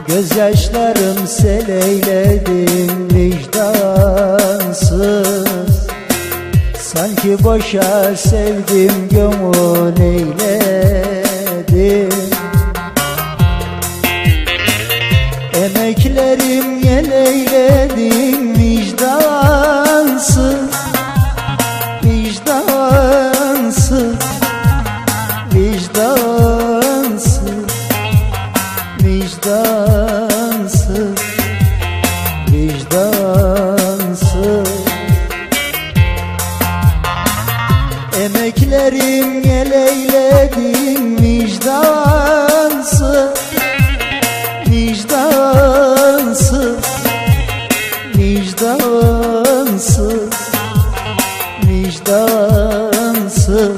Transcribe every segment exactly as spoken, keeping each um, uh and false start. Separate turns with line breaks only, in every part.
Gözyaşlarım sel eyledim vicdansız. Sanki boşa sevdim, gönül eyledim. Emeklerim yel eyledim vicdansız, vicdansız, vicdansız, vicdansız, vicdansız. Emeklerim yel eyledim vicdansız, vicdansız, vicdansız, vicdansız,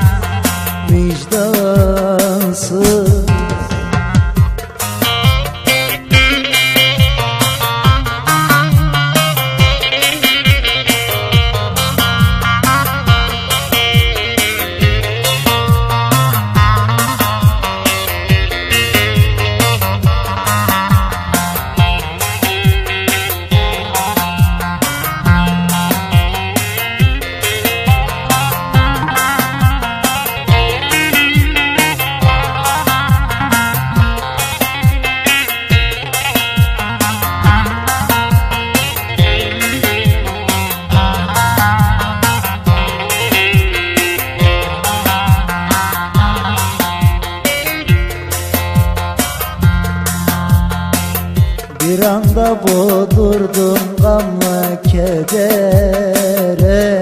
vicdansız. Bir anda boğdurdun gamla kedere,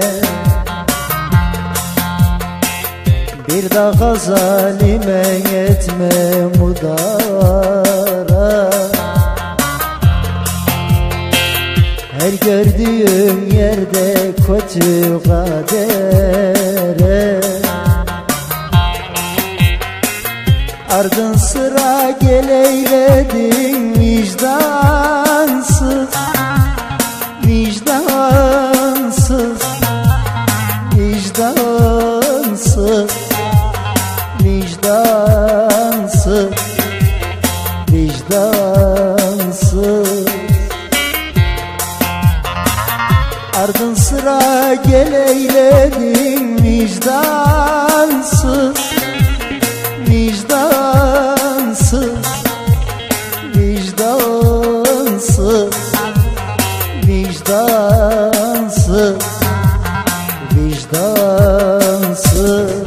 bir daha zalime etme mudara. Her gördüğüm yerde kötü kadere, ardın sıra gel eyledin vicdansız, vicdansız, vicdansız, vicdansız, vicdansız. Ardın sıra gel eyledin vicdansız, vicdansız, vicdansız, vicdansız, vicdansız.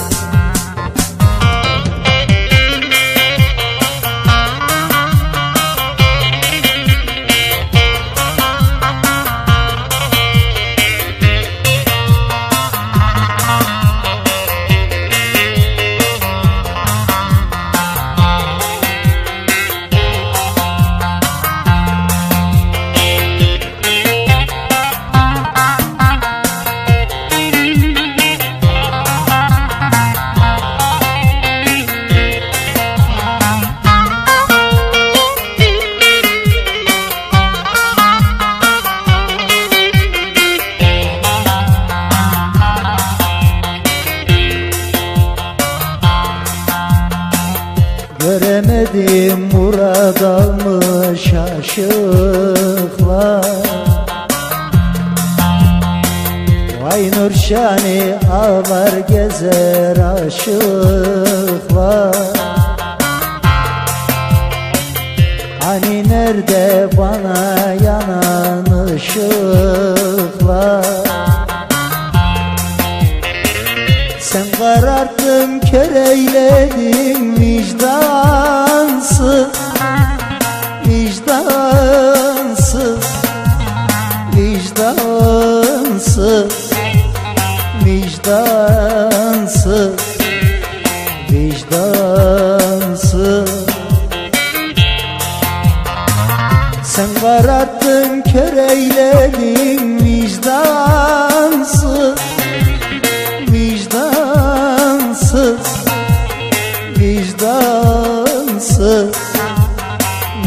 Göremedim murad almış aşıklar. Vay Nurşani ağlar gezer aşıklar. Hani nerede bana yanan ışıklar? Sen kararttın, kör eyledin vicdansız, vicdansız, vicdansız, vicdansız, vicdansız. Sen kararttın, kör eyledin vicdansız, vicdansız, vicdansız,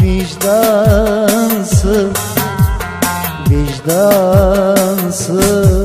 vicdansız, vicdansız.